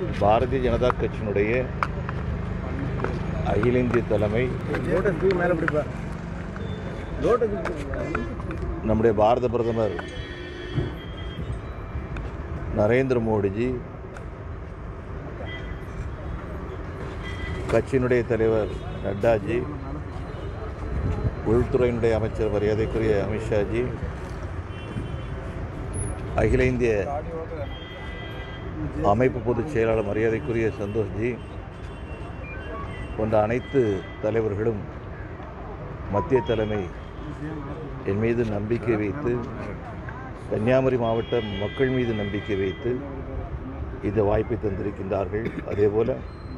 பாரதிய ஜனதா கட்சியினுடைய அகில இந்திய தலைமை நம்முடைய பாரத பிரதமர் நரேந்திர மோடிஜி, கட்சியினுடைய தலைவர் நட்டாஜி, உள்துறையினுடைய அமைச்சர் மரியாதைக்குரிய அமித்ஷாஜி, அகில இந்திய அமைப்பு பொதுச் செயலாளர் மரியாதைக்குரிய சந்தோஷ்ஜி போன்ற அனைத்து தலைவர்களும் மத்திய தலைமை என் மீது நம்பிக்கை வைத்து, கன்னியாகுமரி மாவட்ட மக்கள் மீது நம்பிக்கை வைத்து இந்த வாய்ப்பை தந்திருக்கின்றார்கள். அதேபோல்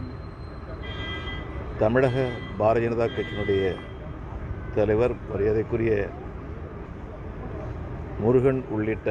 தமிழக பாரதிய ஜனதா கட்சியினுடைய தலைவர் மரியாதைக்குரிய முருகன் உள்ளிட்ட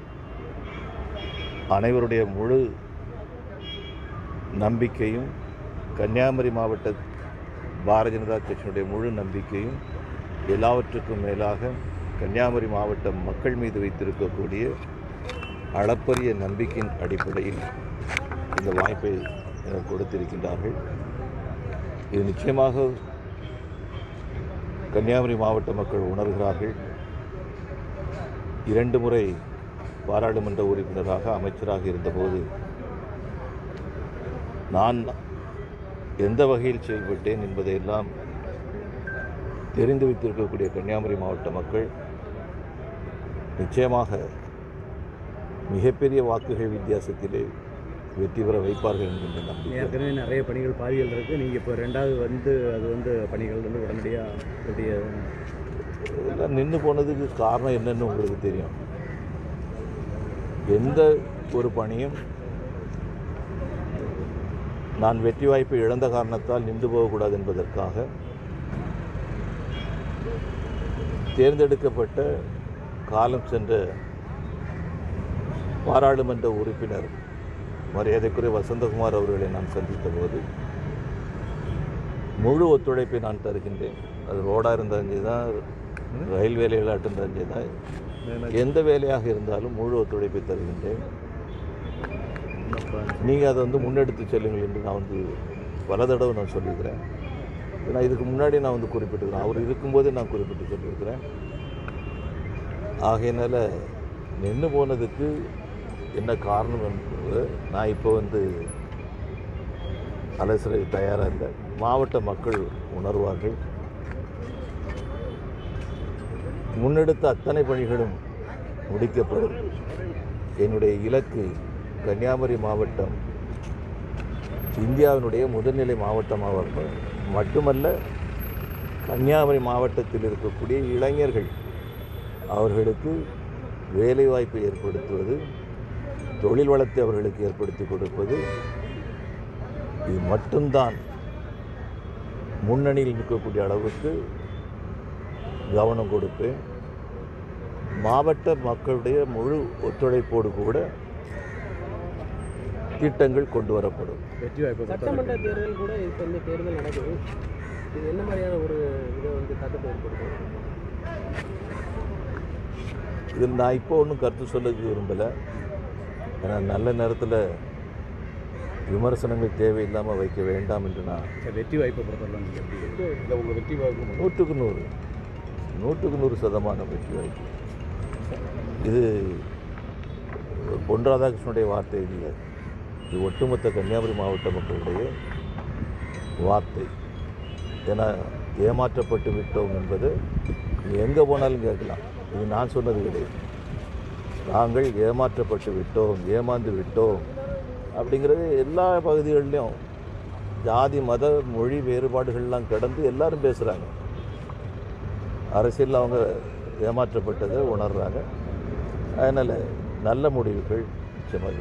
அனைவருடைய முழு நம்பிக்கையும், கன்னியாகுமரி மாவட்ட பாரதிய ஜனதா கட்சியினுடைய முழு நம்பிக்கையும், எல்லாவற்றுக்கும் மேலாக கன்னியாகுமரி மாவட்ட மக்கள் மீது வைத்திருக்கக்கூடிய அளப்பரிய நம்பிக்கையின் அடிப்படையில் இந்த வாய்ப்பை எனக்கு கொடுத்திருக்கின்றார்கள். இது நிச்சயமாக கன்னியாகுமரி மாவட்ட மக்கள் உணர்கிறார்கள். 2 முறை பாராளுமன்ற உறுப்பினராக அமைச்சராக இருந்தபோது நான் எந்த வகையில் செயல்பட்டேன் என்பதையெல்லாம் தெரிந்து வைத்திருக்கக்கூடிய கன்னியாகுமரி மாவட்ட மக்கள் நிச்சயமாக மிகப்பெரிய வாக்குகள் வித்தியாசத்திலே வெற்றி பெற வைப்பார்கள் என்கின்ற நம்பிக்கை. ஏற்கனவே நிறைய பணிகள் பாதிகள் இருக்குது. நீங்கள் இப்போ 2வது பணிகள் உடனடியாக எல்லாம் நின்று போனதுக்கு காரணம் என்னன்னு உங்களுக்கு தெரியும். எந்த ஒரு பணியும் நான் வெற்றி வாய்ப்பை இழந்த காரணத்தால் நின்று போகக்கூடாது என்பதற்காக தேர்ந்தெடுக்கப்பட்ட காலம் சென்ற பாராளுமன்ற உறுப்பினர் மரியாதைக்குரிய வசந்தகுமார் அவர்களை நான் சந்தித்த போது முழு ஒத்துழைப்பை நான் தருகின்றேன். அது ரோடாக இருந்தாலும் சரி தான், ரயில் வேலைகளாக இருந்தாலும் சரி தான், எந்த வேலையாக இருந்தாலும் முழு ஒத்துழைப்பை தருகின்றேன். நீங்கள் அதை முன்னெடுத்து செல்லுங்கள் என்று நான் பல தடவை நான் சொல்லியிருக்கிறேன். நான் இதுக்கு முன்னாடி நான் குறிப்பிட்டிருக்கிறேன். அவர் இருக்கும்போதே நான் குறிப்பிட்டு சொல்லியிருக்கிறேன். ஆகையினால நின்று போனதுக்கு என்ன காரணம் என்பது நான் இப்போ அலசரை தயாராக இல்லை. மாவட்ட மக்கள் உணர்வார்கள். முன்னெடுத்த அத்தனை பணிகளும் முடிக்கப்படும். என்னுடைய இலக்கு கன்னியாகுமரி மாவட்டம் இந்தியாவினுடைய முதல்நிலை மாவட்டமாக மட்டுமல்ல, கன்னியாகுமரி மாவட்டத்தில் இருக்கக்கூடிய இளைஞர்கள் அவர்களுக்கு வேலைவாய்ப்பை ஏற்படுத்துவது, தொழில் வளத்தை அவர்களுக்கு ஏற்படுத்தி கொடுப்பது, இது மட்டும்தான் முன்னணியில் நிற்கக்கூடிய அளவுக்கு கவனம் கொடுப்பேன். மாவட்ட மக்களுடைய முழு ஒத்துழைப்போடு கூட திட்டங்கள் கொண்டு வரப்படும். வெற்றி வாய்ப்பு சட்டமன்ற தேர்தல் கூட இப்போ தேர்தல் நடக்குது. இது என்ன மாதிரியான ஒரு இதை தாக்கத்தை ஏற்படுத்தும்? இதில் நான் இப்போ ஒன்றும் கருத்து சொல்ல விரும்பலை. ஏன்னா நல்ல நேரத்தில் விமர்சனங்கள் தேவையில்லாமல் வைக்க வேண்டாம் என்று நான் வெற்றி வாய்ப்பை பொறுத்தவரை இல்லை. உங்கள் வெற்றி வாய்ப்பு 100% வெற்றி வாய்ப்பு. இது பொன் ராதாகிருஷ்ணனுடைய வார்த்தை இல்லை, இது ஒட்டுமொத்த கன்னியாகுமரி மாவட்ட மக்களுடைய வார்த்தை. ஏன்னா ஏமாற்றப்பட்டு விட்டோம் என்பது எங்கே போனாலும் கேட்கலாம். இது நான் சொன்னது கிடையாது. நாங்கள் ஏமாற்றப்பட்டு விட்டோம், ஏமாந்து விட்டோம் அப்படிங்கிறது எல்லா பகுதிகளிலும் ஜாதி மத மொழி வேறுபாடுகள்லாம் கடந்து எல்லாரும் பேசுகிறாங்க. அரசியலில் அவங்க ஏமாற்றப்பட்டதை உணர்கிறாங்க. அதனால் நல்ல முடிவுகள் நிச்சயமாக.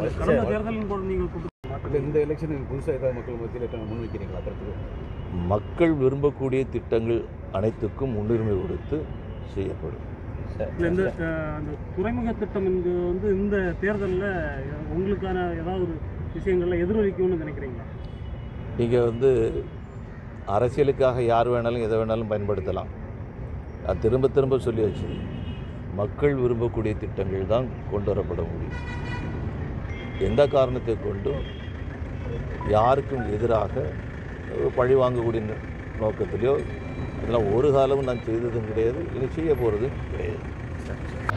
இந்த எலெக்ஷன் புதுசாக ஏதாவது மக்கள் மத்தியில் முன்வைக்கிறீங்களா? மக்கள் விரும்பக்கூடிய திட்டங்கள் அனைத்துக்கும் முன்னுரிமை கொடுத்து செய்யப்படும். இந்த அந்த துறைமுக திட்டம் இந்த தேர்தலில் உங்களுக்கான ஏதாவது ஒரு விஷயங்கள்ல எதிரொலிக்கும்னு நினைக்கிறீங்களா? நீங்கள் அரசியலுக்காக யார் வேணாலும் எதை வேணாலும் பயன்படுத்தலாம். நான் திரும்ப திரும்ப சொல்லி வச்சு, மக்கள் விரும்பக்கூடிய திட்டங்கள் தான் கொண்டு வரப்பட முடியும். எந்த காரணத்தை கொண்டும் யாருக்கும் எதிராக பழி வாங்கக்கூடிய நோக்கத்திலையோ இதெல்லாம் ஒரு காலமும் நான் செய்ததும் கிடையாது, இனி செய்ய போகிறதும் கிடையாது.